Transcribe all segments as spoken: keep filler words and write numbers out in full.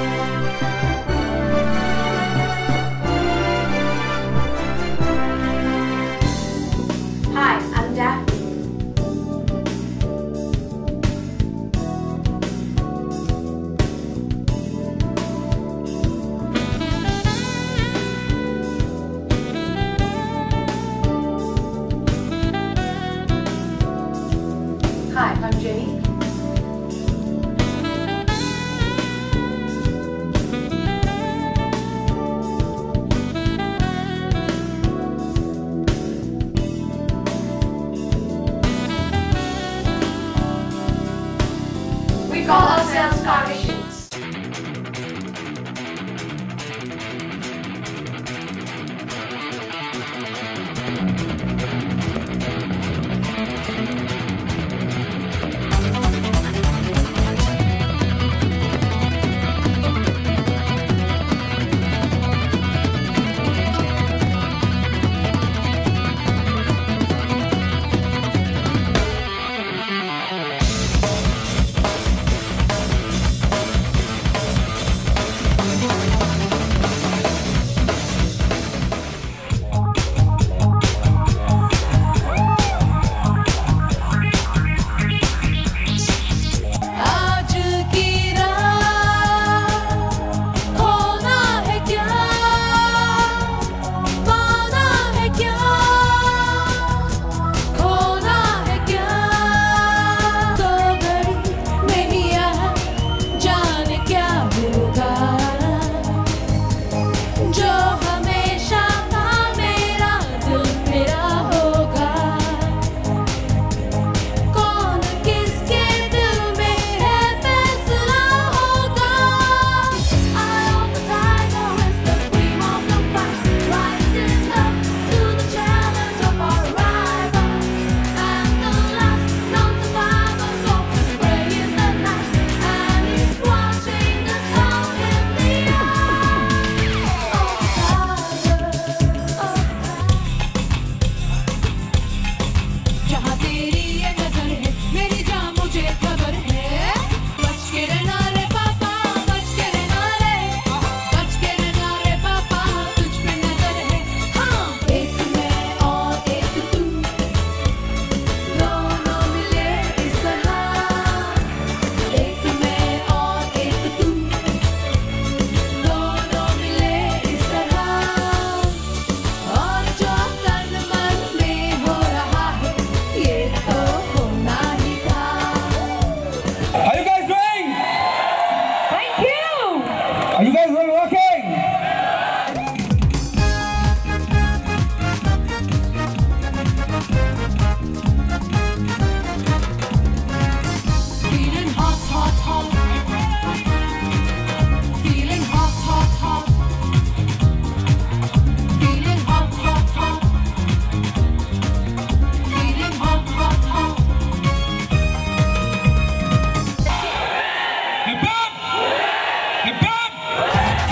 Hi, I'm Daphne. Hi, I'm Jenny. We call ourselves Carnations. Are you guys really working? Feeling hot, hot, hot. Feeling hot, hot, hot. Feeling hot, hot, hot. Feeling hot, hot, hot. Hip hop! Hip hop!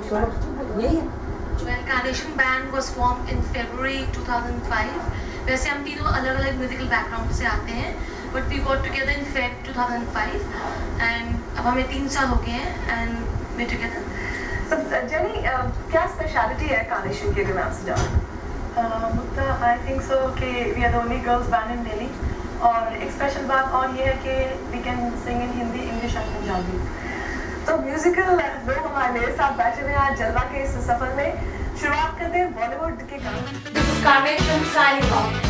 चलो यही है। Well, Carnation Band was formed in February two thousand five. वैसे हम तीनों अलग अलग musical background से आते हैं, but we got together in Feb two thousand five and अब हमें तीन साल हो गए हैं and we together. So, Jenny, क्या स्पेशलिटी है कार्नेशन की, अगर मैं आपसे जानूं? मुक्ता, आई थिंक सो कि we are the only girls band in Delhi, और एक स्पेशल बात और ये है कि we can sing in Hindi, English and Punjabi. तो म्यूजिकल लोग हमारे मेरे साथ बैठे हुए हैं आज जलवा के इस सफर में। शुरुआत करते हैं बॉलीवुड के गाने। This is Carnation signing off.